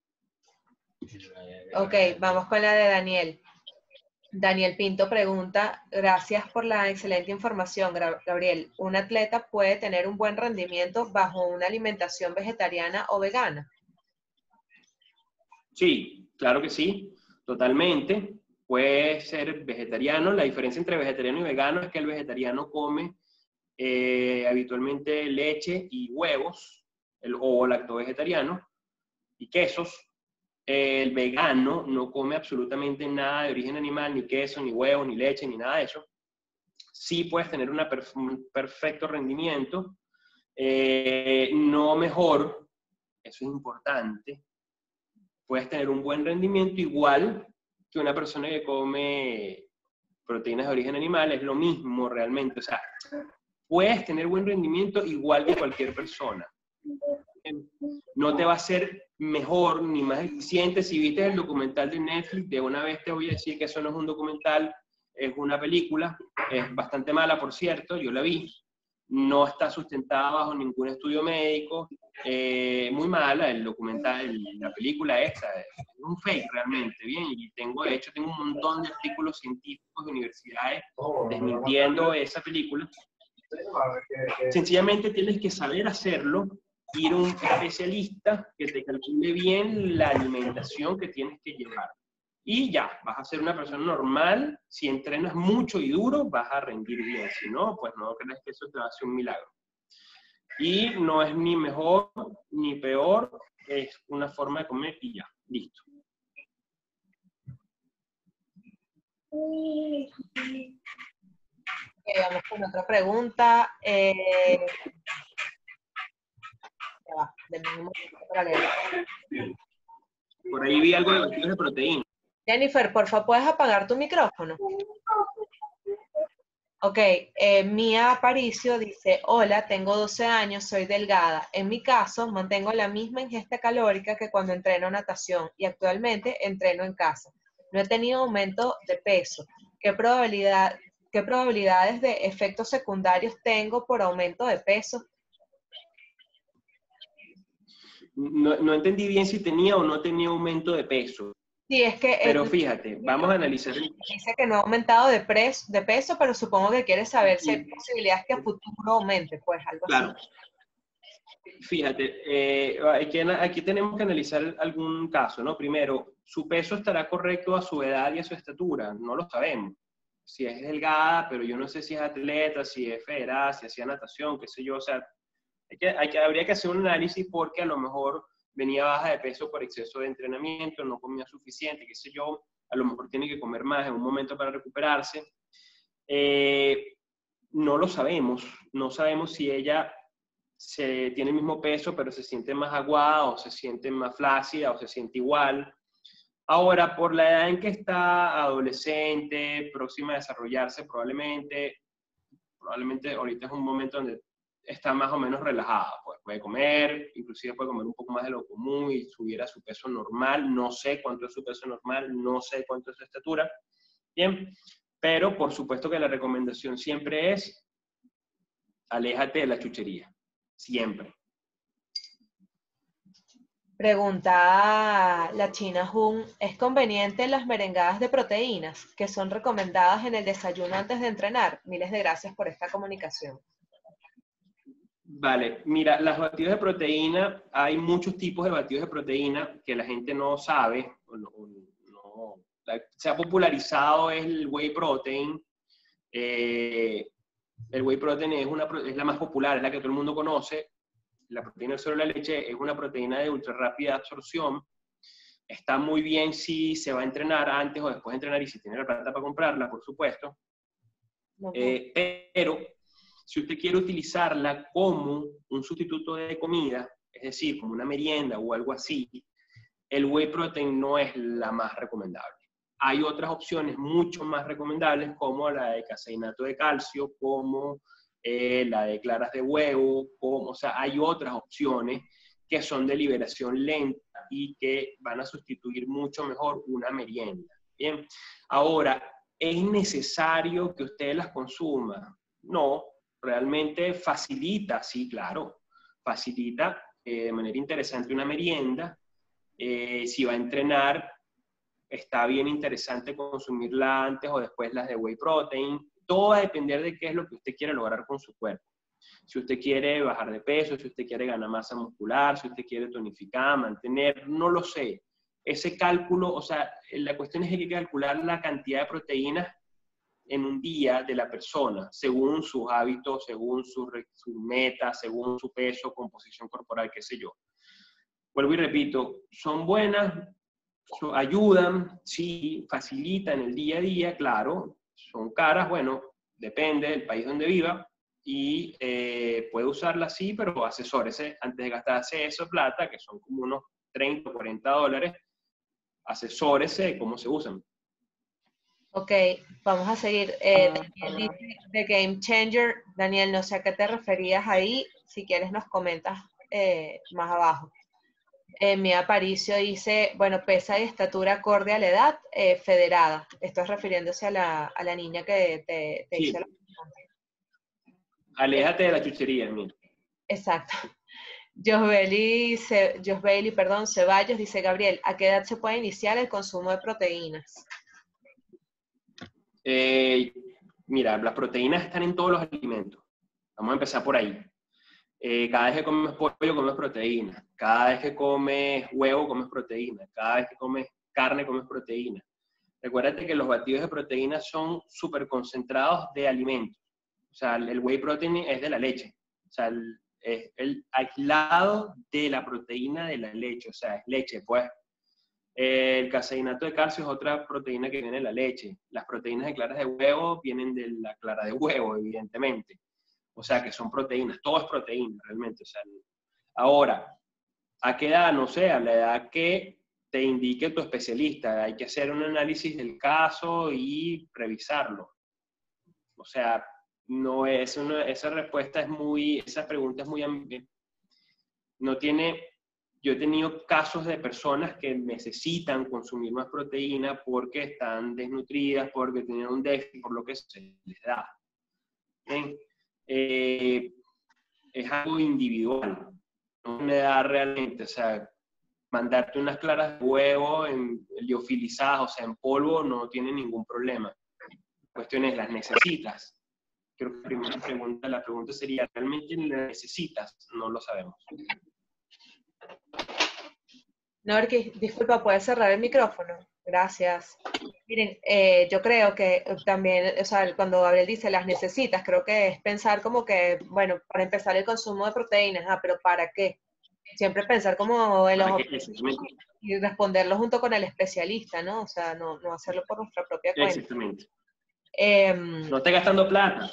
Ok, vamos con la de Daniel. Daniel Pinto pregunta, gracias por la excelente información, Gabriel. ¿Un atleta puede tener un buen rendimiento bajo una alimentación vegetariana o vegana? Sí, claro que sí, totalmente. Puede ser vegetariano. La diferencia entre vegetariano y vegano es que el vegetariano come habitualmente leche y huevos, o lacto-vegetariano, y quesos. El vegano no come absolutamente nada de origen animal, ni queso, ni huevo, ni leche, ni nada de eso. Sí puedes tener un perfecto rendimiento, no mejor, eso es importante. Puedes tener un buen rendimiento igual que una persona que come proteínas de origen animal, es lo mismo realmente. O sea, puedes tener buen rendimiento igual que cualquier persona. No te va a ser mejor ni más eficiente. Si viste el documental de Netflix, de una vez te voy a decir que eso no es un documental, es una película, es bastante mala, por cierto, yo la vi, no está sustentada bajo ningún estudio médico, muy mala el documental, la película esta, es un fake realmente, bien, y de hecho tengo un montón de artículos científicos de universidades desmintiendo esa película. Sencillamente tienes que saber hacerlo, ir a un especialista que te calcule bien la alimentación que tienes que llevar. Y ya, vas a ser una persona normal. Si entrenas mucho y duro, vas a rendir bien. Si no, pues no crees que eso te va a hacer un milagro. Y no es ni mejor ni peor, es una forma de comer y ya, listo. Vamos con otra pregunta. Ya va, denme un momento para leer. Por ahí vi algo de batidos de proteína. Jennifer, por favor, ¿puedes apagar tu micrófono? Ok, Mía Aparicio dice, hola, tengo 12 años, soy delgada. En mi caso, mantengo la misma ingesta calórica que cuando entreno natación y actualmente entreno en casa. No he tenido aumento de peso. ¿Qué probabilidades de efectos secundarios tengo por aumento de peso? No entendí bien si tenía o no tenía aumento de peso. Sí, es que Pero fíjate, vamos a analizar. dice que no ha aumentado de peso, pero supongo que quiere saber si hay posibilidades que a futuro aumente, pues algo Claro. así. Fíjate, aquí tenemos que analizar algún caso, ¿no? Primero, ¿su peso estará correcto a su edad y a su estatura? No lo sabemos. Si es delgada, pero yo no sé si es atleta, si es federada, si hacía natación, qué sé yo. O sea, habría que hacer un análisis porque a lo mejor venía baja de peso por exceso de entrenamiento, no comía suficiente, qué sé yo. A lo mejor tiene que comer más en un momento para recuperarse. No lo sabemos. No sabemos si ella tiene el mismo peso, pero se siente más aguada, o se siente más flácida, o se siente igual. Ahora, por la edad en que está, adolescente, próxima a desarrollarse, probablemente ahorita es un momento donde está más o menos relajada. Pues puede comer, inclusive puede comer un poco más de lo común y subir a su peso normal. No sé cuánto es su peso normal, no sé cuánto es su estatura. Bien, pero por supuesto que la recomendación siempre es aléjate de la chuchería. Siempre. Pregunta la China Jun, ¿es conveniente las merengadas de proteínas que son recomendadas en el desayuno antes de entrenar? Miles de gracias por esta comunicación. Vale, mira, las batidos de proteína, hay muchos tipos de batidos de proteína que la gente no sabe, se ha popularizado el whey protein. El whey protein es la más popular, es la que todo el mundo conoce. La proteína del suero de la leche es una proteína de ultra rápida absorción. Está muy bien si se va a entrenar antes o después de entrenar y si tiene la plata para comprarla, por supuesto. Pero si usted quiere utilizarla como un sustituto de comida, es decir, como una merienda o algo así, el whey protein no es la más recomendable. Hay otras opciones mucho más recomendables como la de caseinato de calcio, como la de claras de huevo, o sea, hay otras opciones que son de liberación lenta y que van a sustituir mucho mejor una merienda. Bien, ahora, ¿es necesario que usted las consuma? No, realmente facilita, sí, claro, facilita de manera interesante una merienda. Si va a entrenar, está bien interesante consumirla antes o después las de whey protein. Todo va a depender de qué es lo que usted quiere lograr con su cuerpo. Si usted quiere bajar de peso, si usted quiere ganar masa muscular, si usted quiere tonificar, mantener, no lo sé. Ese cálculo, o sea, la cuestión es que hay que calcular la cantidad de proteínas en un día de la persona, según sus hábitos, según su meta, según su peso, composición corporal, qué sé yo. Vuelvo y repito, son buenas, ayudan, sí, facilitan el día a día, claro, son caras, bueno, depende del país donde viva, y puede usarlas sí, pero asesórese antes de gastarse esa plata, que son como unos 30 o 40 dólares, asesórese de cómo se usan. Ok, vamos a seguir. Daniel dice The Game Changer. Daniel, no sé a qué te referías ahí, si quieres nos comentas más abajo. Mi Aparicio dice, bueno, pesa y estatura acorde a la edad, federada. Esto es refiriéndose a la niña que te Sí. hizo la pregunta. Aléjate de la chuchería, mira. Exacto. Josbeli, Ceballos dice, Gabriel, ¿a qué edad se puede iniciar el consumo de proteínas? Mira, las proteínas están en todos los alimentos. Vamos a empezar por ahí. Cada vez que comes pollo, comes proteína. Cada vez que comes huevo, comes proteína. Cada vez que comes carne, comes proteína. Recuérdate que los batidos de proteína son súper concentrados de alimentos. O sea, el whey protein es de la leche. O sea, es el aislado de la proteína de la leche. O sea, es leche, pues. El caseinato de calcio es otra proteína que viene de la leche. Las proteínas de claras de huevo vienen de la clara de huevo, evidentemente. O sea, que son proteínas. Todo es proteína, realmente. O sea, ahora, ¿a qué edad? No sé, a la edad que te indique tu especialista. Hay que hacer un análisis del caso y revisarlo. O sea, esa respuesta es muy, esa pregunta es muy, no tiene, yo he tenido casos de personas que necesitan consumir más proteína porque están desnutridas, porque tienen un déficit, por lo que se les da. ¿Bien? Es algo individual, no me da realmente, o sea, mandarte unas claras de huevo liofilizadas, o sea, en polvo, no tiene ningún problema. La cuestión es, ¿las necesitas? Creo que la pregunta sería, ¿realmente las necesitas? No lo sabemos. Norquis, disculpa, ¿puedes cerrar el micrófono? Gracias. Miren, yo creo que también, o sea, cuando Gabriel dice las necesitas, creo que es pensar como que, bueno, para empezar el consumo de proteínas, pero ¿para qué? Siempre pensar como en los y responderlo junto con el especialista, ¿no? O sea, no hacerlo por nuestra propia cuenta. Exactamente. No esté gastando plata.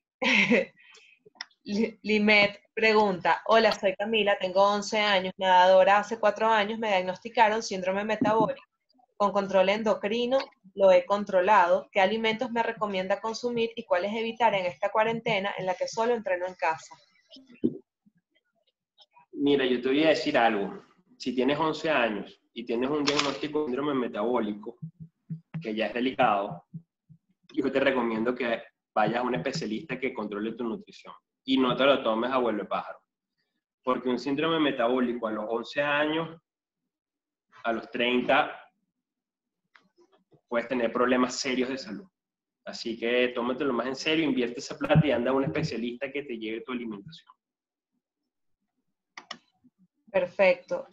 Limet pregunta, hola, soy Camila, tengo 11 años, nadadora, hace 4 años me diagnosticaron síndrome metabólico con control endocrino, lo he controlado, ¿qué alimentos me recomienda consumir y cuáles evitar en esta cuarentena en la que solo entreno en casa? Mira, yo te voy a decir algo. Si tienes 11 años y tienes un diagnóstico de síndrome metabólico, que ya es delicado, yo te recomiendo que vayas a un especialista que controle tu nutrición y no te lo tomes a vuelo de pájaro. Porque un síndrome metabólico a los 11 años, a los 30, puedes tener problemas serios de salud. Así que tómatelo más en serio, invierte esa plata y anda a un especialista que te lleve tu alimentación. Perfecto.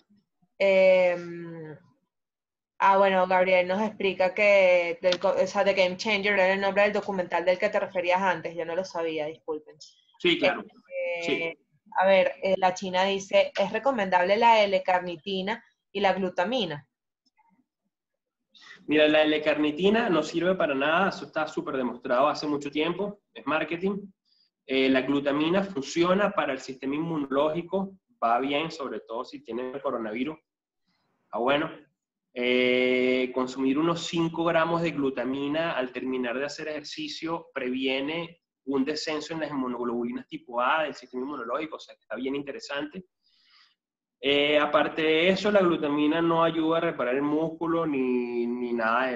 Bueno, Gabriel nos explica que The Game Changer era el nombre del documental del que te referías antes. Yo no lo sabía, disculpen. Sí, claro. Sí. A ver, la China dice, ¿es recomendable la L-carnitina y la glutamina? Mira, la L-carnitina no sirve para nada, eso está súper demostrado hace mucho tiempo, es marketing. La glutamina funciona para el sistema inmunológico, va bien, sobre todo si tiene el coronavirus. Bueno, consumir unos 5 gramos de glutamina al terminar de hacer ejercicio previene un descenso en las inmunoglobulinas tipo A del sistema inmunológico, o sea, que está bien interesante. Aparte de eso, la glutamina no ayuda a reparar el músculo ni nada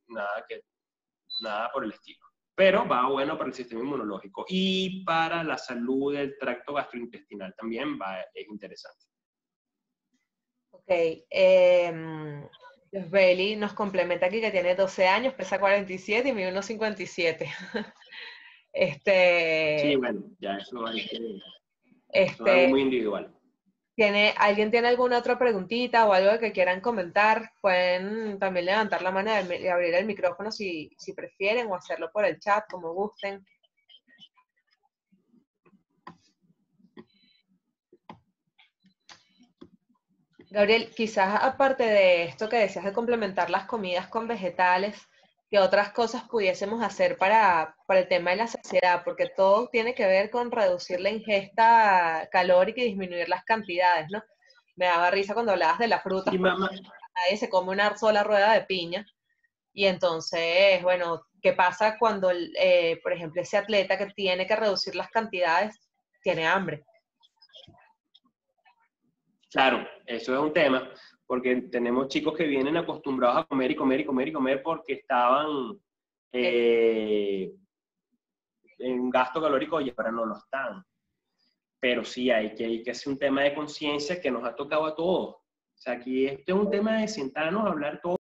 por el estilo. Pero va bueno para el sistema inmunológico y para la salud del tracto gastrointestinal también es interesante. Ok. Belly nos complementa aquí que tiene 12 años, pesa 47 y mide 1,57. Sí, bueno, ya eso hay que... es algo muy individual. ¿Alguien tiene alguna otra preguntita o algo que quieran comentar? Pueden también levantar la mano y abrir el micrófono si prefieren o hacerlo por el chat, como gusten. Gabriel, quizás aparte de esto que decías de complementar las comidas con vegetales, ¿qué otras cosas pudiésemos hacer para el tema de la saciedad? Porque todo tiene que ver con reducir la ingesta calórica y disminuir las cantidades, ¿no? Me daba risa cuando hablabas de la fruta. Sí, mamá. Nadie se come una sola rueda de piña. Y entonces, bueno, ¿qué pasa cuando, por ejemplo, ese atleta que tiene que reducir las cantidades tiene hambre? Claro, eso es un tema, porque tenemos chicos que vienen acostumbrados a comer y comer y comer y comer porque estaban en un gasto calórico y ahora no lo están. Pero sí, hay que hacer un tema de conciencia que nos ha tocado a todos. O sea, aquí este es un tema de sentarnos a hablar todos.